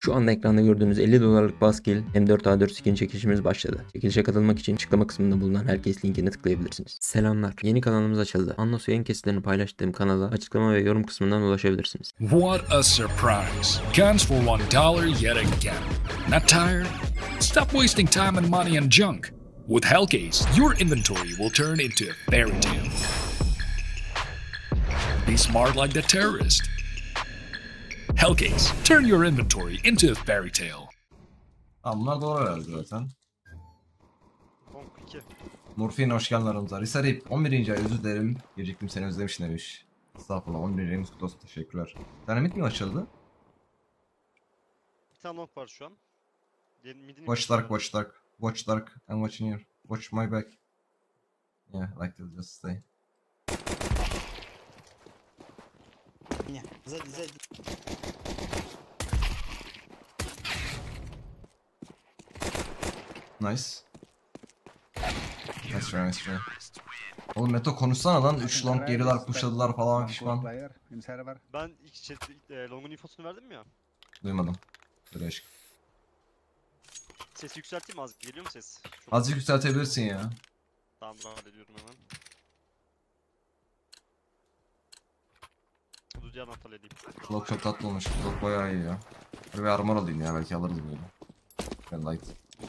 Şu anda ekranda gördüğünüz 50 dolarlık Buzzkill M4A4 skin çekilişimiz başladı. Çekilişe katılmak için açıklama kısmında bulunan herkes linkine tıklayabilirsiniz. Selamlar. Yeni kanalımız açıldı. Anla yayın kesitlerini paylaştığım kanala açıklama ve yorum kısmından ulaşabilirsiniz. What a surprise. Guns for $1 yet again. Not tired? Stop wasting time and money on junk. With Hellcase, your inventory will turn into a fairy tale. Be smart like the terrorist. Hellcase, turn your inventory into a fairy tale. Bunlar doğru herhalde zaten. 2. Morfin hoş geldin aramıza. Risarip 11. ay özür dilerim. Geciktim seni özlemişim demiş. Estağfurullah 11. ayımız kutlu olsun, teşekkürler. Dynamit mi açıldı? Bir tane long var şu an. Watch Dark, Watch Dark. Watch Dark, I'm watching you. Watch my back. Yeah, like to just stay. Не, сзади. Nice. Nice try. Oğlum Meto konuşsana lan, 3 long geriler pushladılar falan pişman. Ben ilk long'un infosunu verdim mi ya? Duymadım. Böyle aşk. Sesi yükselteyim mi az? Geliyor mu ses? Çok... Azıcık yükseltebilirsin ya. Tamam, rahat ediyorum hemen. Dur diğer anahtarı edeyim. Clock çok tatlı olmuş. Clock bayağı iyi ya. Böyle bir armor alayım ya, belki alırız böyle. Ben light.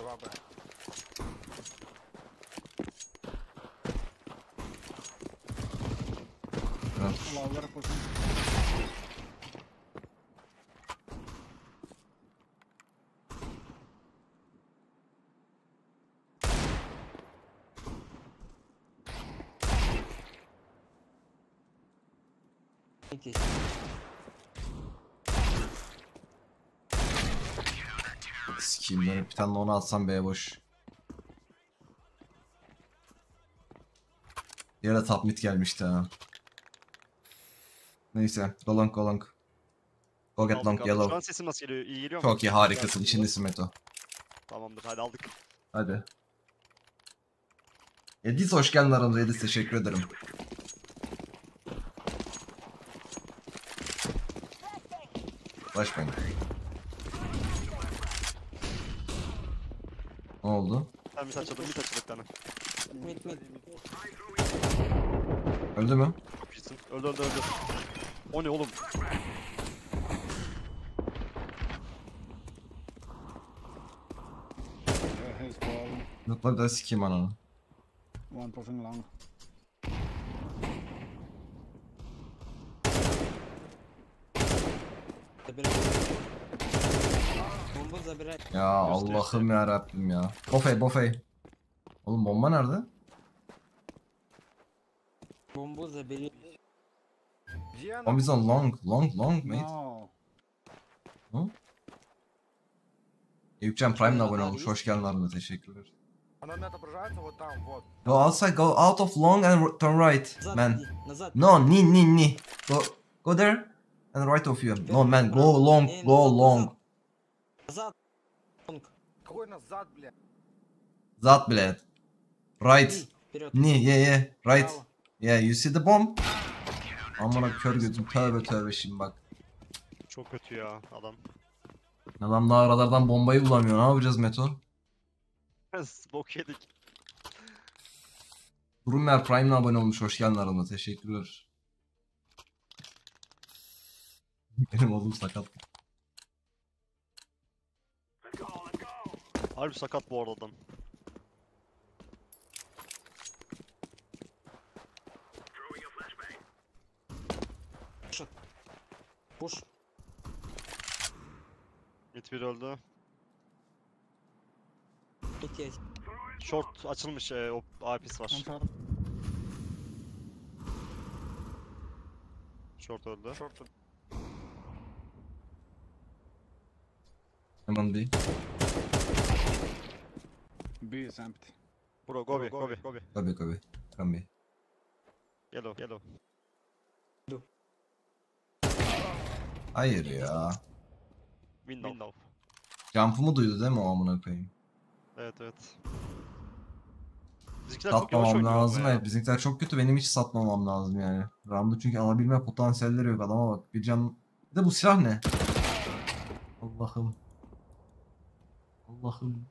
Evet. Sikiyim ben, bir tane onu atsam B boş. Yere top mid gelmişti ha. Neyse, go long. Go get long, Şu an yellow. sesim nasıl geliyor? İyi geliyor mu? Çok iyi, harikasın, içindesin Meto. Tamamdır, hadi aldık. Hadi. Edis hoş geldin aramıza, Edis teşekkür ederim. Flashbang. Ne oldu? Ben bir açıldım bir tane. Mid. Öldü mü? Çok iyisin. Öldü. O ne oğlum? His ball, Mutlu da sikeyim ananı. one pushing long. Бомбу забирай. Ya Allah'ım ya Rabbim ya. Bofey. Oğlum bomba nerede? Бомбу забери. Bomb is on long mate. No. Eyüpcan Prime'la abone olmuş. Hoş geldin aramıza, teşekkürler. Оно не отображается вот там, вот. Go outside, go out of long and turn right, Назад man. иди, назад. No, ni. Go there and right of you. No man, go long. Назад. Лонг. Какой назад, бля? Zat bile. Right. Вперед. Yeah. Right. Право. Yeah, you see the bomb? Amına kör gözüm, tövbe şimdi bak. Çok kötü ya adam. Adam daha aralardan bombayı bulamıyor. Ne yapacağız Meto? Bok yedik. Brummer Prime'la abone olmuş. Hoş geldin aramıza, teşekkürler. Benim oğlum sakat. Harbi sakat bu arada adam. Push. Mid bir öldü. Mid есть. Short açılmış, o AP'si var. One shot. Short öldü. Hemen bir. B is empty. Bro, Gobi. Tabii. Come be. Yellow. Hayır ya. Window. Jump'ımı duydu değil mi o amına koyayım? Evet. Bizimkiler çok yavaş Satmamam oynuyor lazım. ama ya. Evet, bizimkiler çok kötü. Benim hiç satmamam lazım yani. Round'u çünkü alabilme potansiyelleri yok adama bak. Bir de bu silah ne? Allah'ım. Allah'ım.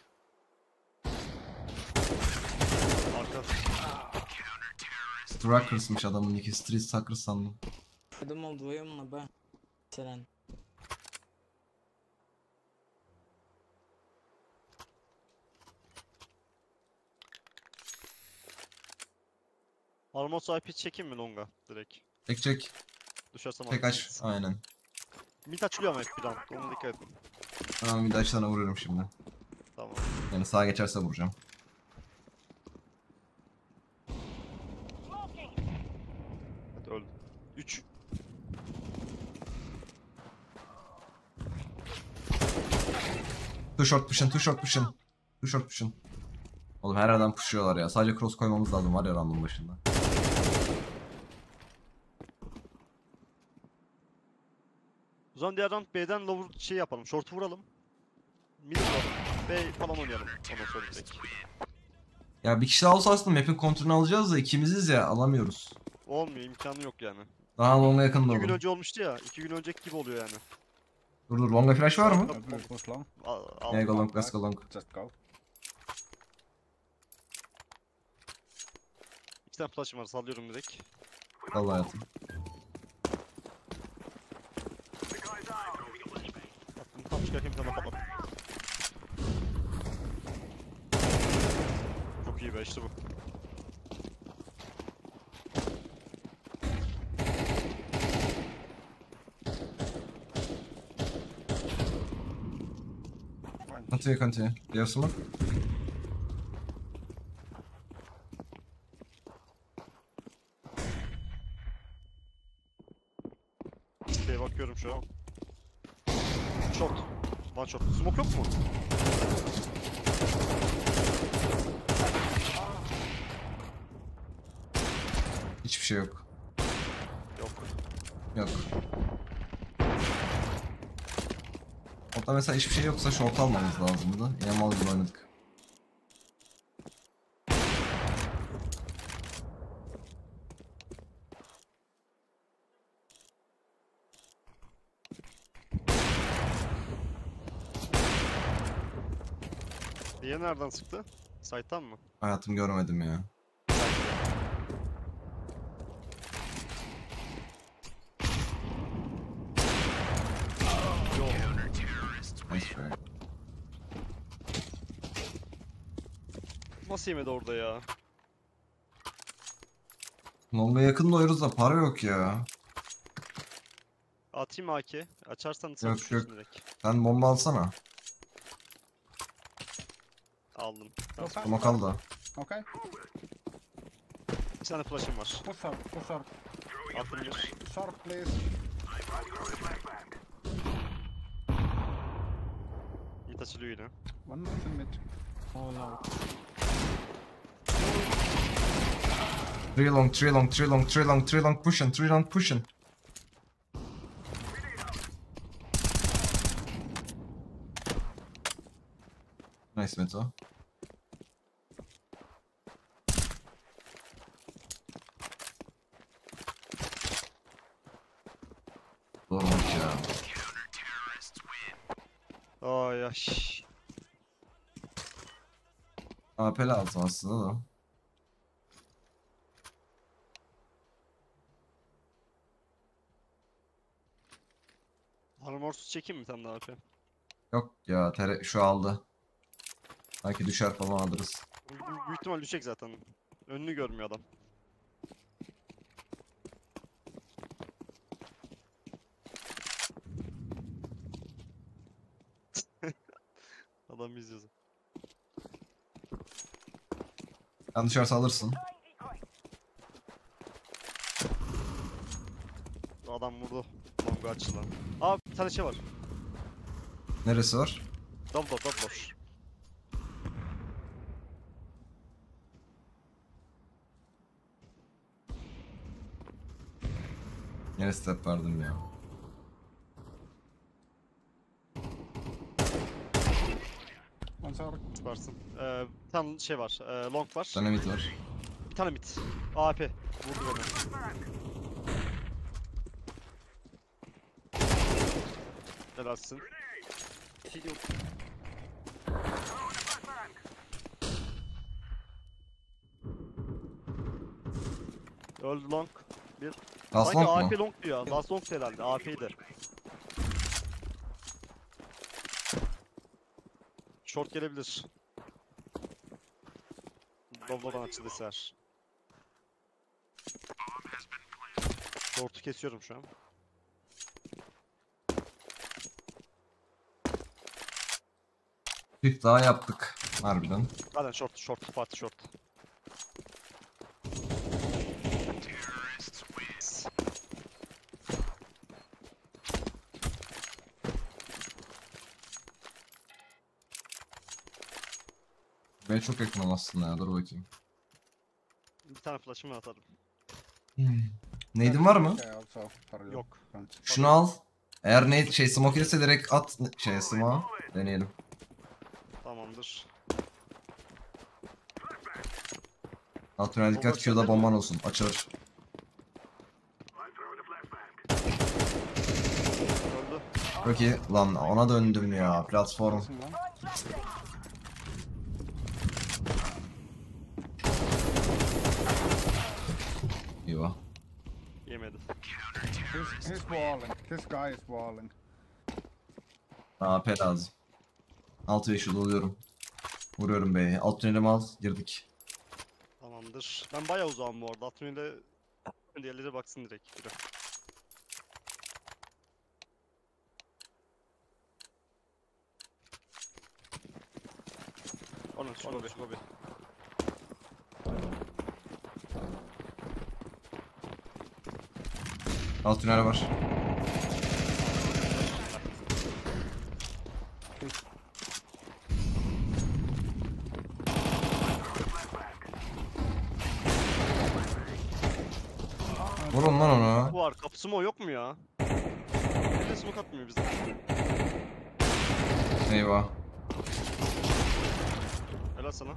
Arka. Strikers'mış adamın iki. Street Suckers sandım. Я думал вдвоем на Б. Терен. Armos IP çekeyim mi longa direkt? Çek. Düşersem Tek aç. Aynen. Mid açılıyor ama hep bir an. Ona dikkat edin. Tamam bir daha sana vuruyorum şimdi. Tamam. Yani sağa geçerse vuracağım. Hadi öldüm. 3. Too short push'ın. Oğlum her yerden pushuyorlar ya. Sadece cross koymamız lazım var ya random başında. O zaman diğer round B'den lower şey yapalım. Short'u vuralım. Mid vuralım. B falan oynayalım. Ondan sonra direkt. Ya bir kişi daha olsa aslında map'in kontrolünü alacağız da ikimiziz ya alamıyoruz. Olmuyor, imkanı yok yani. Daha longa yakın da 2 gün olur. önce olmuştu ya. 2 gün önceki gibi oluyor yani. Dur longa flash var mı? I will push long. Yeah, go long, let's go long. Just go. 2 tane flash'ım var, sallıyorum direkt. Vallahi hayatım. Attım, tam çıkarken bir tane patlattım. Çok iyi be, işte bu. Continue. Do you have smoke? Şeye bakıyorum şu an. Short. One shot. Smoke yok mu? Hiçbir şey yok. Yok. Yok. Orada mesela hiçbir şey yoksa short almamız lazımdı. Yine mal gibi oynadık. Diye nereden sıktı? Side'tan mı? Hayatım görmedim ya. Nice try. Nasıl yemedi orada ya? Long'a yakın doyuruz da para yok ya. Atayım AK. Açarsan sen Yok, düşüyorsun yok. direkt. Sen bomba alsana. Aldım. Go fast. Smoke al da. Okay. Bir tane flash'ım var. Push short. Attım bir. Short, please. Mid açılıyor yine. One more in mid. Oh no. 3 long pushing. Nice Meto. Doğru ya. Ay ay. AP lazım aslında da. Armorsuz çekeyim mi bir tane daha AP? Yok ya şu aldı. Belki düşer falan alırız. Büyük ihtimal düşecek zaten. Önünü görmüyor adam. Adam izliyor. Sen düşerse alırsın. Adam vurdu. Longa açılan. Aa bir tane şey var. Neresi var? Double door. Yine step verdim ya. One short. Süpersin. Bir tane şey var. Long var. Dynamite var. Bir tane mid. AP. Vurdu beni. Helalsin. Öldü long. Bir. Last Sanki long mu? AP long diyor. Last long herhalde. AP'ydi. Short gelebilir. Doblo'dan açıldı ser. Short'u kesiyorum şu an. Bir daha yaptık. Harbiden. Hadi short, Fatih short. Ben çok yakınım aslında ya. Dur bakayım. Bir tane flash'ımı atarım. Neydin var mı? Okay, also for you. Yok. Front. Şunu al. Eğer ne şey smoke gelirse direkt at şeye smoke'a. Deneyelim. Tamamdır. Alt tünel dikkat Bomba Q'da sende bomban mi? olsun. Açılır. Öldü. Çok iyi. Lan ona döndüm ya. Platform. Listen, one. Eyvah. Yemedi. He's walling. This guy is walling. AP lazım. 6 5 doluyorum. Vuruyorum B'ye. Alt tünelimi al. Girdik. Tamamdır. Ben bayağı uzağım bu arada. Atmıyla diğerleri baksın direkt. Biri. Onun şu lobi. Alt tünel var. Vurun lan onu. Bu var. Kapısı mı o yok mu ya? Bir de smoke atmıyor bize. Eyvah. Helal sana.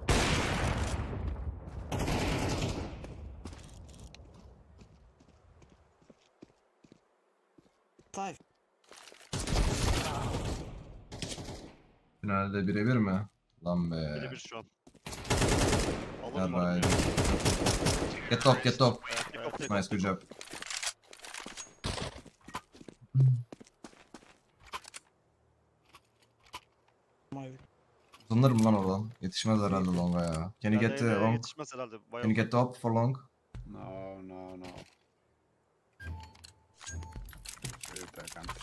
Five. Tünelde birebir mi? Lan be. Biri bir şu an. Alırım Alright. onu. Get top, get top. Evet, Nice, good job. My Uzanır mı lan oradan? Yetişmez herhalde longa ya. Can you get the long? Yetişmez herhalde. Can Bayağı you get top for long? No, no, no. Shoot, I can't.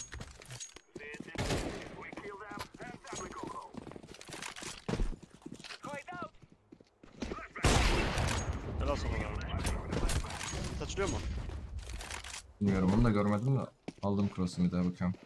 helal sana. Saçılıyor mu? Bilmiyorum onu da görmedim de. Aldım cross'unu bir daha bakıyorum.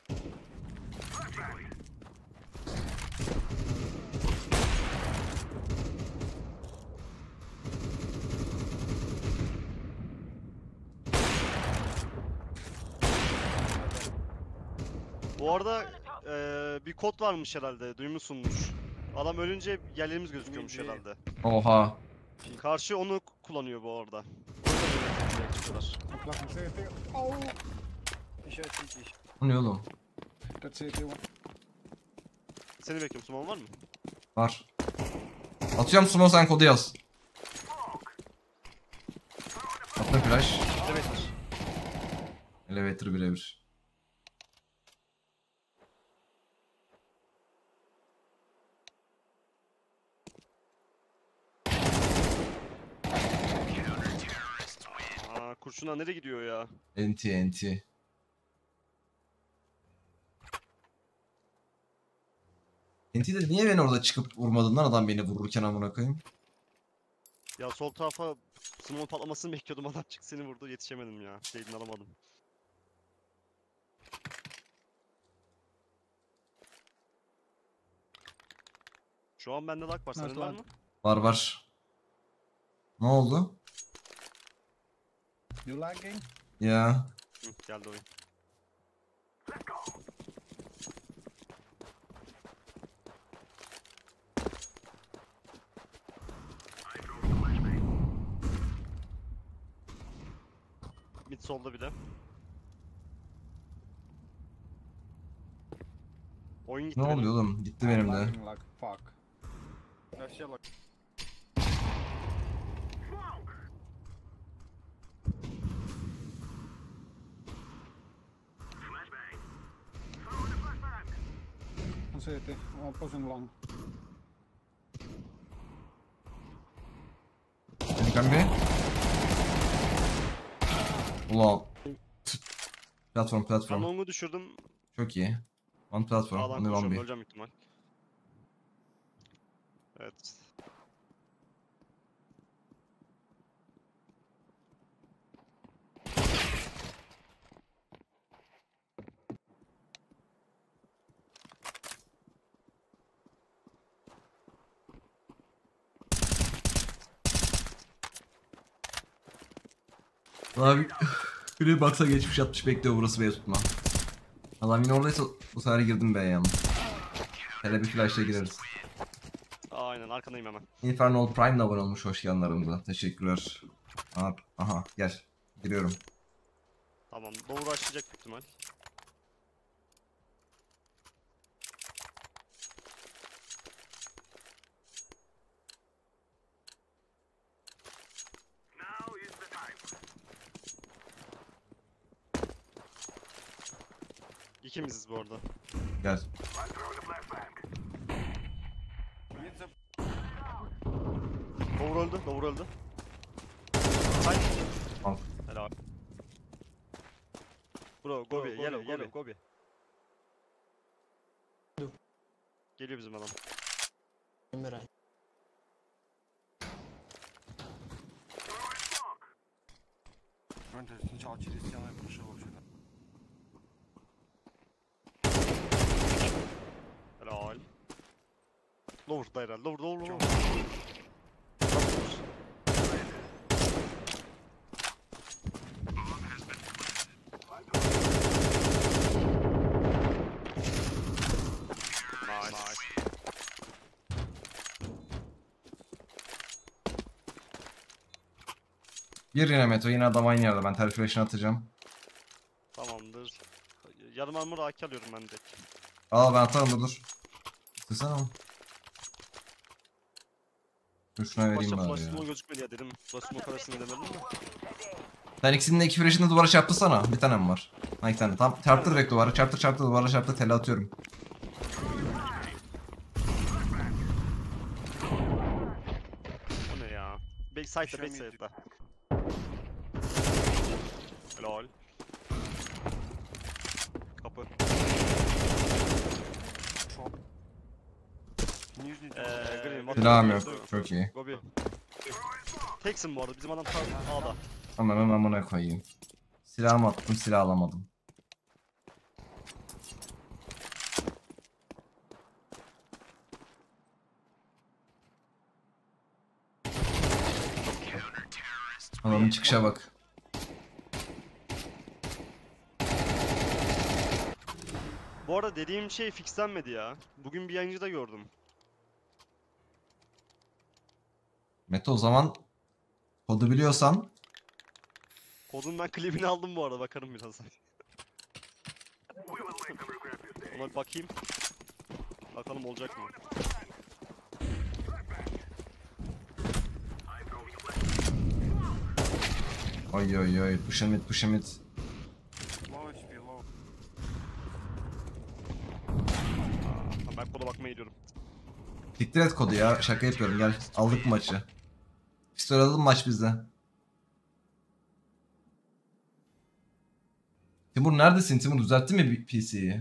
Bu arada bir kod varmış herhalde. Duymuşsundur. Adam ölünce yerlerimiz gözüküyormuş herhalde. Oha. Karşı onu kullanıyor bu arada. O yüzden öyle çıkıyorlar. I'm plugging CT. Oh! Bu ne oğlum? That's CT one. Seni bekliyorum. Suman var mı? Var. Atıyorum sumo sen kodu yaz. Attım flash. Demektir. Elevator birebir. Aa, kurşunlar nereye gidiyor ya? NT NT. NT'de niye beni orada çıkıp vurmadın lan adam beni vururken amına koyayım? Ya sol tarafa smoke patlamasını bekliyordum, adam çıktı seni vurdu, yetişemedim ya. Şeyini alamadım. Şu an bende lag var, senin var mı? Var var. Ne oldu? You lagging? Ya. Hı, geldi oyun. Mid solda bile. Oyun gitti Ne benim. oluyor oğlum? Gitti benim de. Lagging like fuck. Вообще лаг. On city. On pushing long. Delikan bir. Ulan. Platform Ben platform. long'u düşürdüm. Çok iyi. One platform. Sağdan Only one koşuyorum. B. Öleceğim ihtimal. Evet. Abi biri baksa geçmiş atmış bekliyor burası B'ye tutma. Adam yine oradaysa bu sefer girdim B'ye yalnız. Hele bir flash'la gireriz. Aynen arkandayım hemen. Infernal Prime'la abone olmuş, hoş geldin aramıza. Teşekkürler. Aha gel. Giriyorum. Tamam. Doğru açacak büyük ihtimal. İkimiziz bu arada. Gel. Doğru öldü. Doğru öldü. Hayır. Al. Helal. Bro, Gobi, yellow, Gobi. Geliyor bizim adam. Mirai. Он сначала через стену и прошел вообще. Helal. Lower'da herhalde. Lower. Nice. Bir yine Meto, yine adam aynı yerde. Ben terfi flash'ını atacağım. Tamamdır. Yarım armor AK alıyorum ben de. Al ben atarım dur. İstesene oğlum. Dur şuna vereyim Başta bari flash ya. smoke gözükmedi ya dedim. Flash smoke arasını denemedim de. Sen ikisinin de iki flash'ını duvara çarptırsana. Bir tanem var. Ha iki tane. Tam çarptır direkt duvara. Çarptır duvara çarptır. Tele atıyorum. O ne ya? Backside'da. Helal. Kapı. Нижний. Green, what Silahım the- yok. Çok iyi. Gobi. Teksin bu arada. Bizim adam tam A'da. Tamam hemen buna koyayım. Silahımı attım, silah alamadım. Adamın çıkışa bak. Bu arada dediğim şey fixlenmedi ya. Bugün bir yayıncıda gördüm. Mete o zaman kodu biliyorsan Kodun ben klibini aldım bu arada. Bakarım birazdan. Ona bir bakayım. Bakalım olacak mı? oy push him it. Low HP, low. Tamam, ben koda bakmaya gidiyorum. Diktir et kodu ya, şaka yapıyorum, gel aldık maçı. Pistol alalım maç bizde. Timur neredesin? Timur düzeltti mi PC'yi?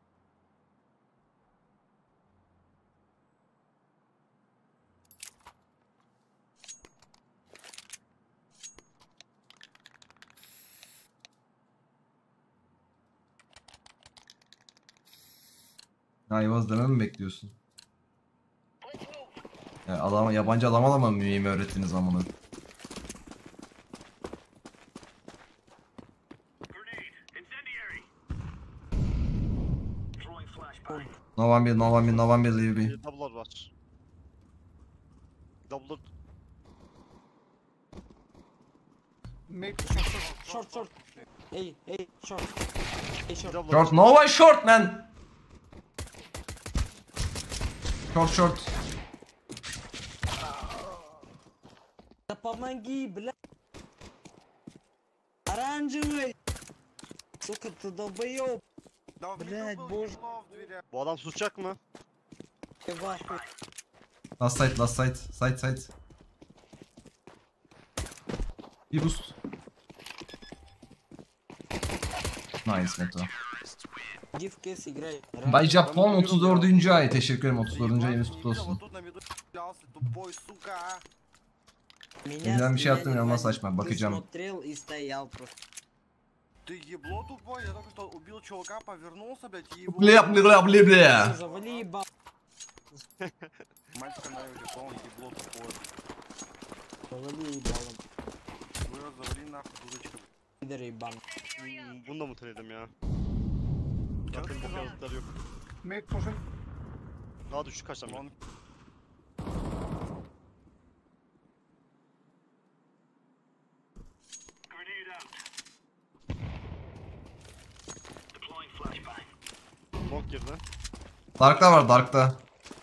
Ayvaz deme mi bekliyorsun? Ya yabancı adama da mı mühim öğrettiniz amına? No one will leave me. Double'lar var. Double'lar... Mid. Short. Hey, short. Hey, short. Double'lar Short, no one short man! Short. Да помоги, блядь. Оранжевый. Сука, ты долбоёб. Да, в Блядь, метро был боже. Елов в дверях. Bu adam susacak mı? Ты в ахуе. Last side. Side. Bir boost. Nice Meto. Иди в кейс играй. Bay Japon 34. ay. Teşekkür ederim. 34. ayınız kutlu Вот olsun. тут на виду шлялся, тупой, сука. Elinden bir şey attım ya, ama saçma. Ты Bakacağım. смотрел и стоял просто. Ты ебло тупой, я только что убил чувака, повернулся, блядь, и его... Ble. Завали ебал. Мать канаю он ебло тупой. Завали ебалом. Вы его завали нахуй, дудочка. Пидор ебан. Bunu da muteledim ya. Я Zaten bu сказал, kağıtlar yok. Mid pushing. Daha düşük kaçtan он... Long girdi. Dark'ta var, Dark'ta.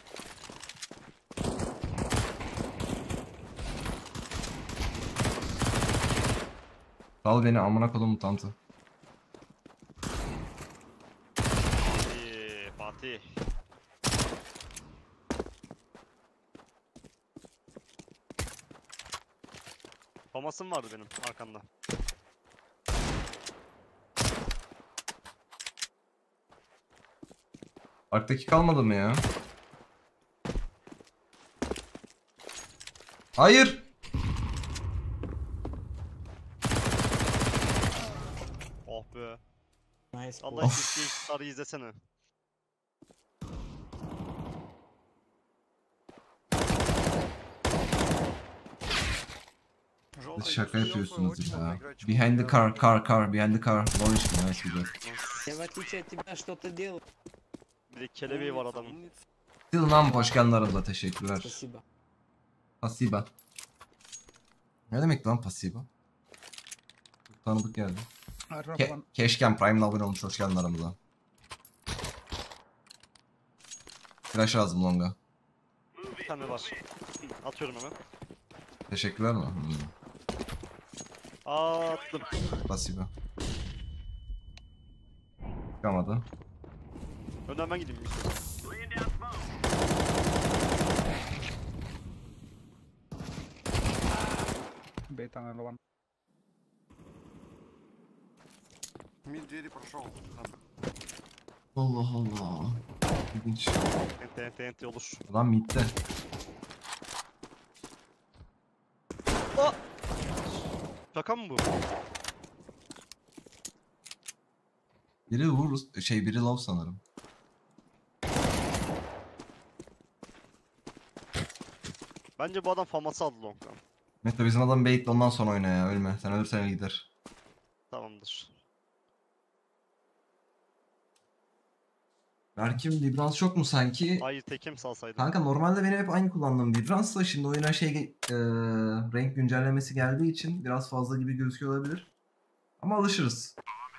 Sal beni amına kodum mutantı. Fatih. Famasım vardı benim arkanda. Dark'taki kalmadı mı ya? Hayır. Oh be. Nice. Allah Of. için sarı izlesene. Желтый, Şaka ты yapıyorsunuz в свою ya. очередь играть, Behind the чувак. car. Behind the car. Low iş mi? Nice güzel. Я в отличие от тебя что-то делаю. Bir de kelebeği var adamın. Умница. Still nam hoş geldin aramıza. Teşekkürler. Спасибо. Pasiba. Ne demek lan pasiba? Çok tanıdık geldi. I drop one. Keşken Prime'la abone olmuş. Hoş geldin aramıza. Flash lazım longa. Bir tane var. Atıyorum hemen. Teşekkürler mi? Attım. Pasiba. Çıkamadı. Önden ben gideyim. B tunnel one. Мид двери прошел. Allah Allah. İlginç. Ente olur. Adam midde. Şaka mı bu? Biri vurur. Biri low sanırım. Bence bu adam faması aldı long'dan. Mete bizim adam baitle ondan sonra oyna ya. Ölme. Sen ölürsen gider. Tamamdır. Berkim Vibrans çok mu sanki? Hayır tekim salsaydım. Kanka normalde benim hep aynı kullandığım Vibrans da şimdi oyuna renk güncellemesi geldiği için biraz fazla gibi gözüküyor olabilir. Ama alışırız.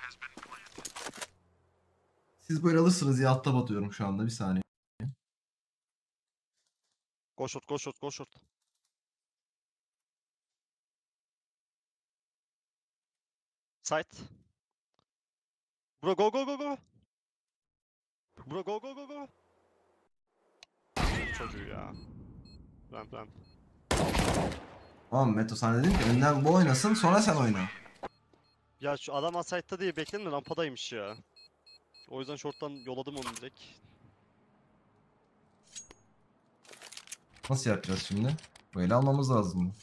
Siz böyle alırsınız ya, altta batıyorum şu anda, bir saniye. Go short. Side. Bro go. Bro go. Çocuğu ya. Ramp. Tamam Meto, sana dedim ki önden bu oynasın, sonra sen oyna. Ya şu adam aside'da diye bekledim de rampadaymış ya. O yüzden short'tan yolladım onu direkt. Nasıl yapacağız şimdi? Böyle almamız lazım.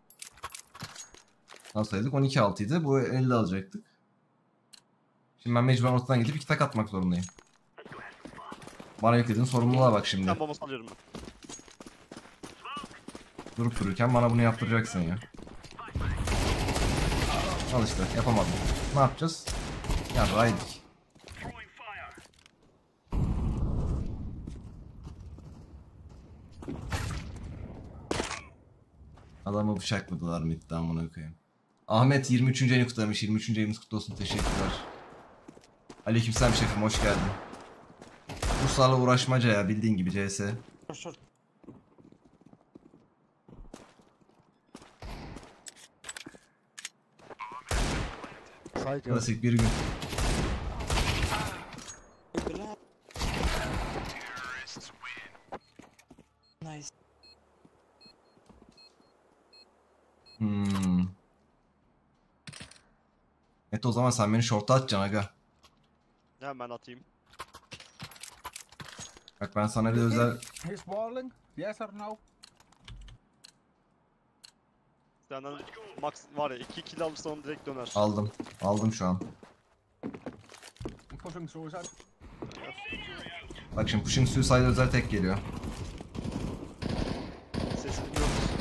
Alsaydık 12-6'ydı. Bu 50 alacaktık. Şimdi ben mecburen ortadan gidip 2 tak atmak zorundayım. Bana yüklediğin sorumluluğa bak şimdi. Ben bombası alıyorum ben. Durup dururken bana bunu yaptıracaksın ya. Al işte, yapamadım. Ne yapacağız? Ya raydik. Adamı bıçakladılar midden, amına koyayım. Ahmet 23. ayını kutlamış. 23. ayımız kutlu olsun. Teşekkürler. Aleykümselam şefim, hoş geldin. Ruslarla uğraşmaca ya, bildiğin gibi CS. Short. Side you. Klasik bir gün. Bla. Nice. Evet, o zaman sen beni short'a atacaksın aga. Hemen atayım. Bak ben sana bir özel... He's walling. Yes or no? Senden max var ya 2 kill alırsa onu direkt döner. Aldım. Aldım şu an. I'm pushing suicide. Bak şimdi pushing suicide özel tek geliyor. Sesini biliyoruz.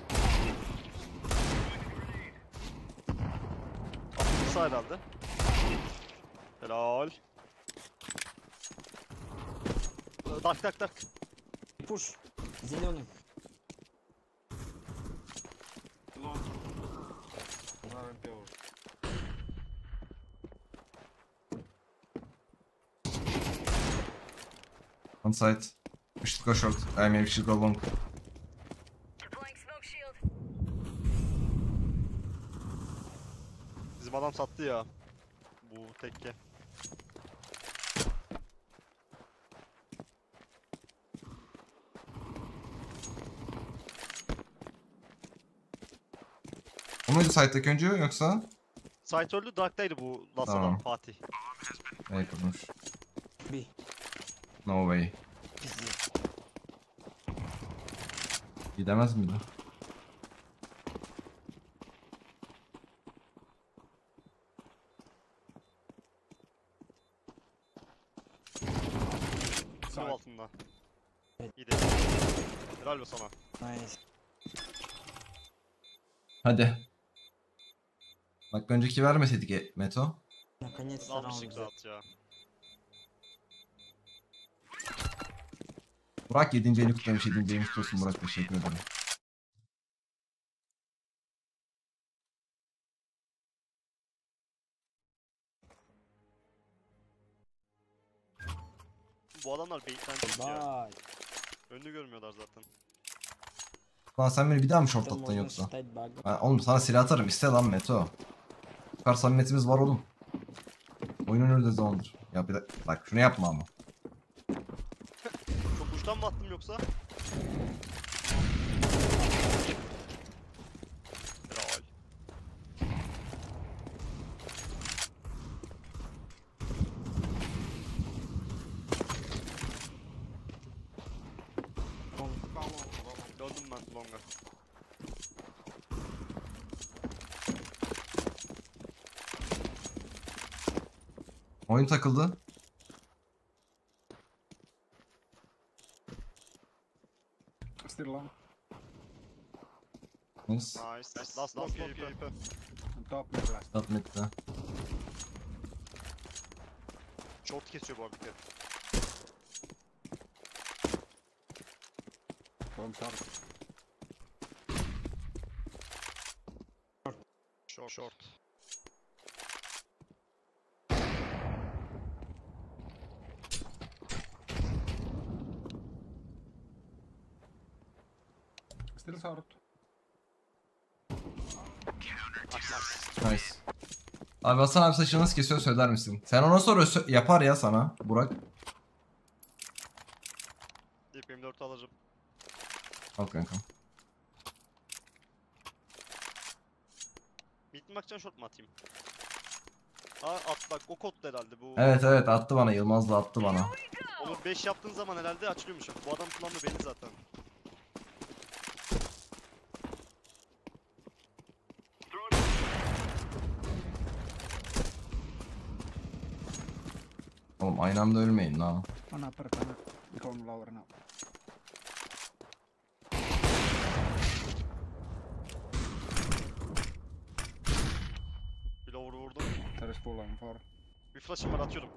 Atılırsa herhalde. Helal. Tak tak tak. Push. Зеленый. On site. We should go short. I mean we should go long. Bizim adam sattı ya. Bu tekke. O muydu site'daki önce yoksa? Site öldü, Dark'taydı bu last Tamam. adam Fatih. Ne kurmuş? B. No way. Пиздец. Gidemez miydi? Sınav altında. Evet. İyi de. Helal be sana. Nice. Hadi. Bak önceki vermeseydik Meto. Наконец-то раунд Almıştık взял. rahat ya. Burak 7. eli kutlamış, 7. elini kutlasın Burak, teşekkür ederim. Bu adamlar baitlenecek ya. Бай. Önünü görmüyorlar zaten. Lan sen beni bir daha mı short Это attın можно yoksa? считать багом. Oğlum sana silah atarım, iste lan Meto. Bu kadar samimiyetimiz var oğlum. Oyunun öyle zamandır. Ya bir de bak şunu yapma ama. Çok uçtan mı attım yoksa? Helal. Döndüm ben longa. Oyun takıldı. Still long. Nice. Nice. Last long AP. On top mid last. Top mid'de. Short kesiyor bu arada. One short. Short. Still short. Nice. Abi Hasan abi saçını nasıl kesiyor söyler misin? Sen ona sonra yapar ya sana Burak. Deyip M4 alacağım. Al kankam. Mid mi bakacaksın, short mu atayım? Aa at bak, o koddu herhalde bu. Evet evet attı bana, Yılmaz da attı bana. Onu 5 yaptığın zaman herhalde açılıyormuş. Bu adam kullanma belli zaten. Oğlum aynı anda ölmeyin lan. One upper tunnel. Going lower now. Bir lower vurdum. There is full on 4. Bir flash'ım var, atıyorum.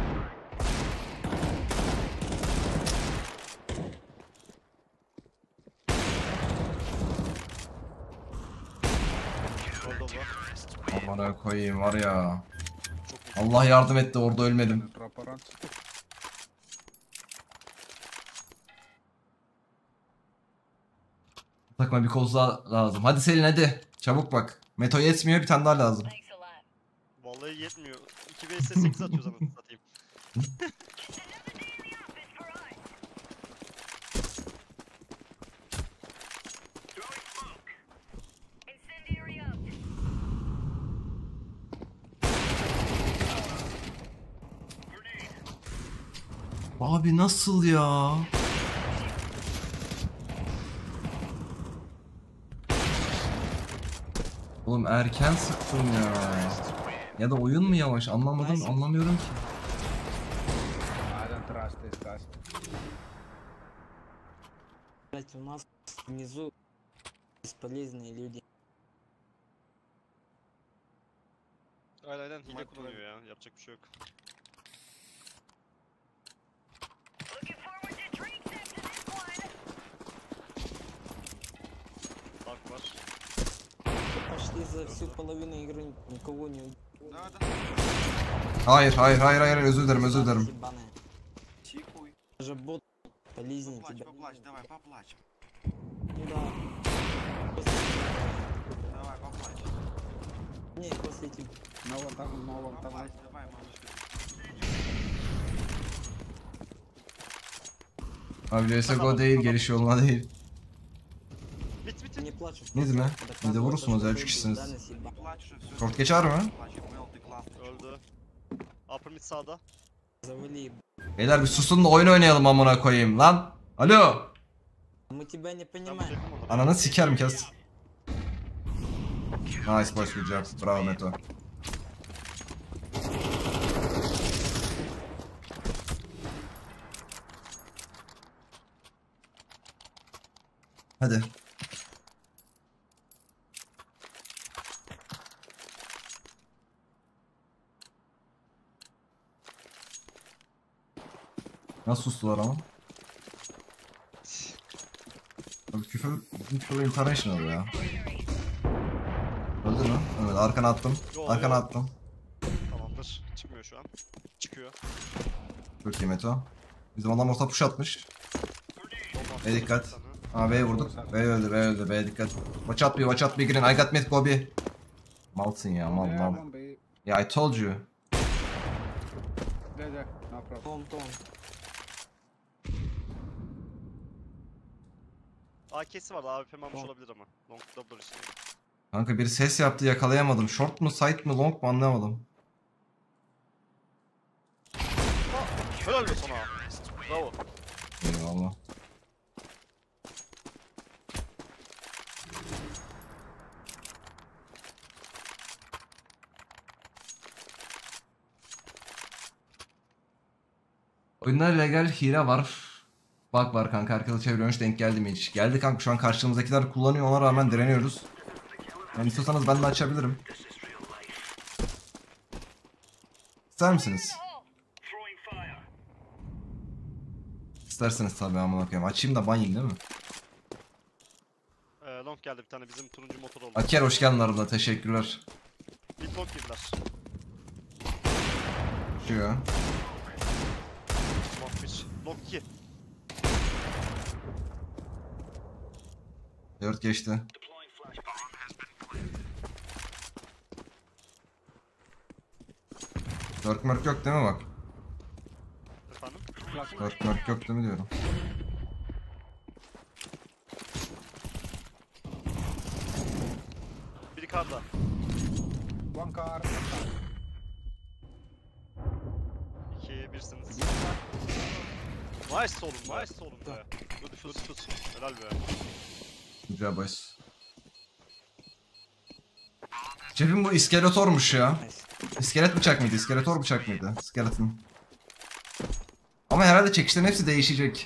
Oldu bu. Amına koyayım var ya. Çok iyi. Allah yardım etti, orada ölmedim. Drop around. Takma bir koz daha lazım. Hadi Selin hadi. Çabuk bak. Meto yetmiyor, bir tane daha lazım. Vallahi yetmiyor. 2 vs 8 atıyoruz anasını satayım. Abi nasıl ya? Oğlum erken sıktım ya. Ya da oyun mu yavaş? Anlamadım, anlamıyorum ki. I don't trust these guys. Блять, у нас внизу бесполезные люди. Aynen hile kullanıyor ya. Yapacak bir şey yok. Dark var. Почти за всю половину игры никого не Да, да. Hayır, hayır, hayır, hayır, özür dilerim, özür dilerim. ебаная. Тихуй. Даже бот полезнее Поплачь, тебя. поплачь, давай, поплачь. Ну да. Давай, поплачь. Не, после тебя. No one там, no one там. Поплачь, давай, малышка. Abi CSGO değil, geliş yoluna değil. Bit bit Не bit. плачь. Mid mi? Доказывай Mid'e то, vurursunuz ya, что 3 ты kişisiniz. данность ебаная. Поплачь уже, всё. Short geçer mi? Поплачь, Мэл, ты классный. Öldü. Upper mid sağda. Завали. Beyler bir susun da oyun oynayalım amına koyayım lan. Alo. Мы тебя не Ben bu понимаем. yakın onu. Ananı sikerim kes. Nice boys, good job. Bravo Meto. Hadi. Nasıl sustular ama? Abi küfür international ya. Öldü mü? Evet, arkana attım. Yo, Arkana yo. attım. Tamamdır. Çıkmıyor şu an. Çıkıyor. Çok iyi Meto. Bizim adam orta push atmış. Bomba B'ye dikkat. bir tane. Aa B'ye vurduk. B öldü, B öldü. B'ye dikkat. Watch out be green. I got mid, go B. Malsın ya, mal Yeah, mal. one B. Yeah, I told you. Yeah, no problem. Том. AK'si vardı. AWP almış olabilir ama. Long double işte. Kanka bir ses yaptı, yakalayamadım. Short mu, side mi, long mu anlayamadım. Helal be sana. Bravo. Eyvallah. Oyunda legal hile var. Bug var kanka, arkada çeviriyormuş, denk geldi mi hiç? Geldi kanka, şu an karşımızdakiler kullanıyor, ona rağmen direniyoruz. Yani istiyorsanız ben de açabilirim. İster misiniz? İsterseniz tabii, amına koyayım. Açayım da ban yiyeyim değil mi? Long geldi bir tane bizim turuncu motor oldu. Aker hoş geldin arada, teşekkürler. Bir long girdiler. Şu ya. Long 1. Long 2. 4 geçti. Dört mörk yok değil mi bak? Efendim? Dört mörk yok değil mi diyorum. Biri karda. One car. 2'ye 1'siniz. Nice oğlum, nice oğlum be. Dur tut. Helal be. Güzel boys. Cebim bu iskeletormuş ya. İskelet bıçak mıydı? İskeletor bıçak mıydı? Skeleton. Ama herhalde çekişlerin hepsi değişecek.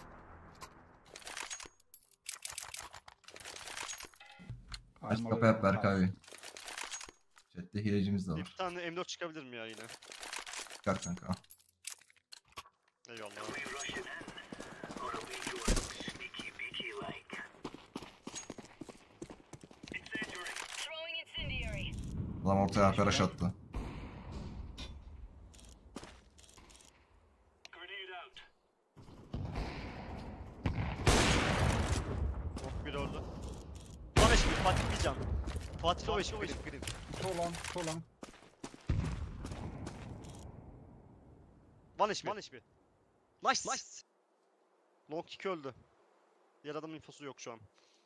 Aç I'm kapı yap already Berk on abi. Chat'te hilecimiz de Bir var. tane M4 çıkabilir mi ya yine? Çıkar kanka. Eyvallah. Adam ortaya arkadaş attı. Long 1 öldü. Fatih bir can. Fatih o eşit benim. Too long, too long. One HP. Nice. Long kick öldü. Diğer adamın infosu yok şu an.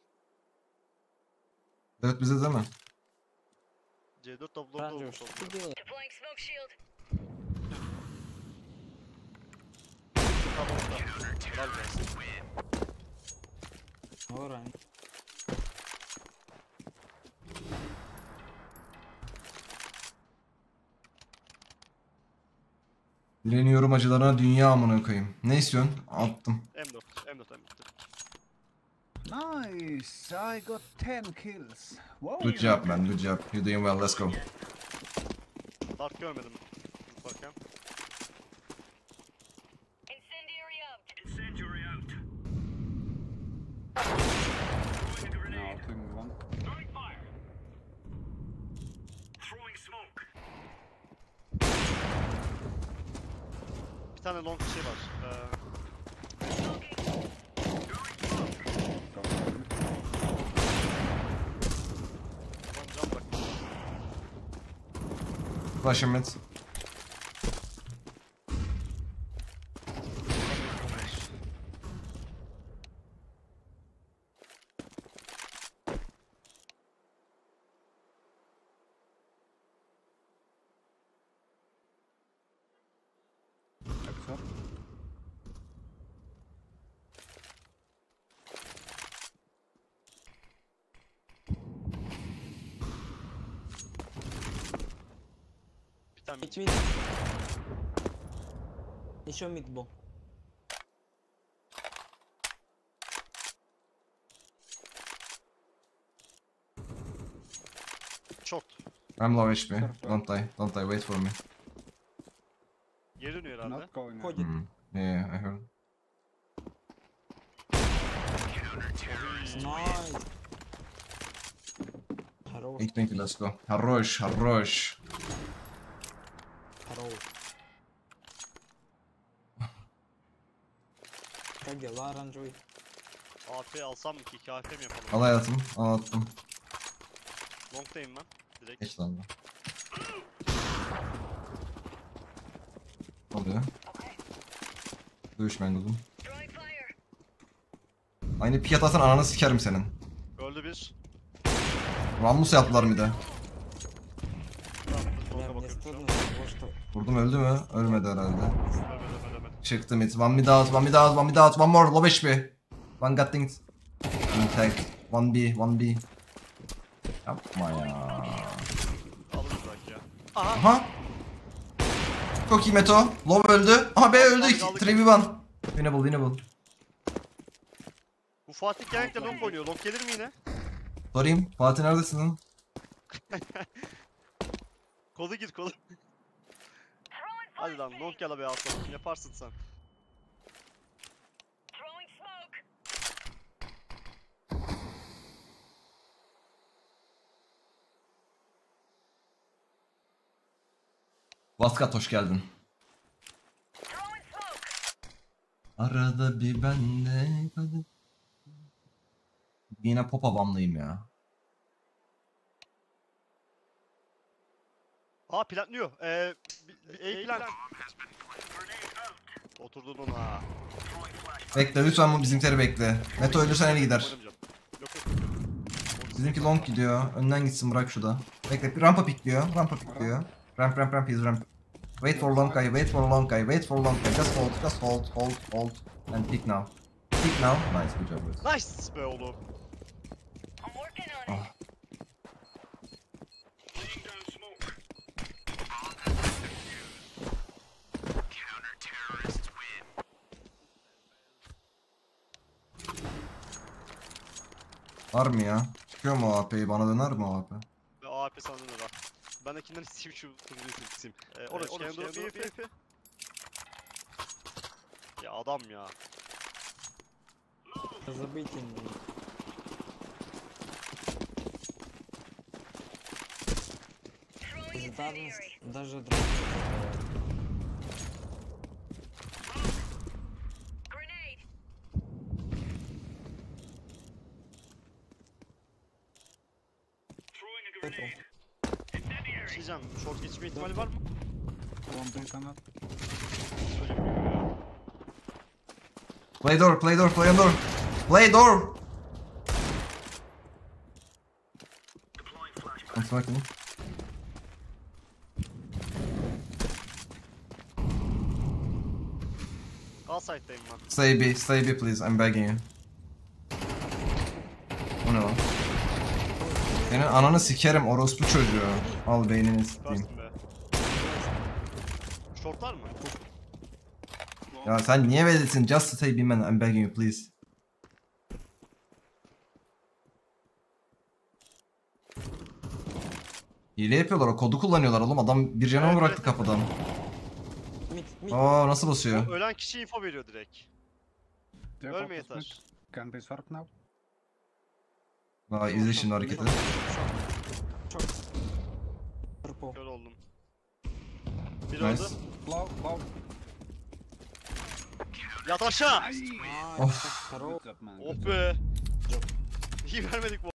Evet bize değil mi? C4 double Ранжо, olmuş что oldu. ты делаешь? Deploying smoke shield. Tamam orada. Helal gelsin. Alright. Direniyorum acılarına dünya amına koyayım. Ne istiyorsun? Attım. M4. Nice, I got 10 kills. Wow. Good job man, good job. You're doing well, let's go. Dark görmedim. Bakalım. Incendiary out. Now, taking one. Bir tane long şey var. Tamam can bırak. Flash mid. Accept. Bir tane Mid mid. Еще мид был. short. I'm low HP. Don't die, wait for me. Geri dönüyor herhalde. Not going. Ходит. Yeah, I heard. Найс. Хорош, 820, let's go. Хорош. хорош. Как дела, оранжевый? AP alsam mı ki? 2 AP mi yapalım? Al hayatım, al attım. Long'dayım ben. Direkt. Geç lan. Ne oluyor? Dövüş menguzum. Throwing fire. Aynı piyat atsan ananı sikerim senin. Öldü bir. Rammus yaptılar bir de. Бля, Long'a мне bakıyorum şu стыдно an. того, что... Vurdum öldü mü? Ölmedi herhalde. Ölmedi. Çıktı mid. One mid out, one mid out, one mid out, one more. Low HP. One got things. Intact. One B. Yapma ya. Alırız belki ya. Aha. Çok iyi Meto. Low öldü. Aha B öldü. 3v1. Winnable. Bu Fatih genellikle long oynuyor. Long gelir mi yine? Sorayım. Fatih neredesin lan? Kodu gir kodu. Hadi lan long gel abi aslanım. Yaparsın sen. Throwing smoke. Vaskat hoş geldin. Throwing smoke. Arada bir bende hadi. Yine pop avamlıyım ya. Aa planlıyor. A plan. Oturdun ona. Bekle lütfen bizimkileri bekle. Meto ölürsen eli gider. Oynamayacağım. Yok. Bizimki long gidiyor. Önden gitsin bırak şurada. Bekle bir rampa pikliyor. Ramp he's ramp. Wait for long guy. Just hold. And pick now. Nice, good job boys. Nice be oğlum. I'm working on it. Ah. Var mı ya? Çıkıyor mu o AP'yi? Bana döner mi o AP? Ve AP sana döner ha. Bendekinden isteyeyim şu turnuyu silseyim. Orası kendi Ya adam ya. Забыть им. Throwing Бездарность incendiary. даже драться не бывает. Grenade. Purple. Bir şey diyeceğim. Short geçme ihtimali var mı? One B tunnel. Söyleyeyim. Play door, play door, play door. Play door. I'm smoking. A site'dayım ben. Stay B please, I'm begging you. O ne lan? Senin ananı sikerim orospu çocuğu. Al beynini sikeyim. Bastım be. Short var mı? Ya sen niye böylesin? Just stay B man, I'm begging you please. Hile yapıyorlar, o kodu kullanıyorlar oğlum. Adam bir canı Evet, bıraktı evet. kapıdan. Mid. Aa nasıl basıyor? Ölen kişi info veriyor direkt. They're Ölme focused mid. yeter. Can be short now. Aa izle şimdi hareketi. Short. Purple. Kör oldum. Bir Nice. öldü. Low, low. Yat aşağı. Nice. Of. Хорош. Good job, man. Oh be. İyi vermedik bu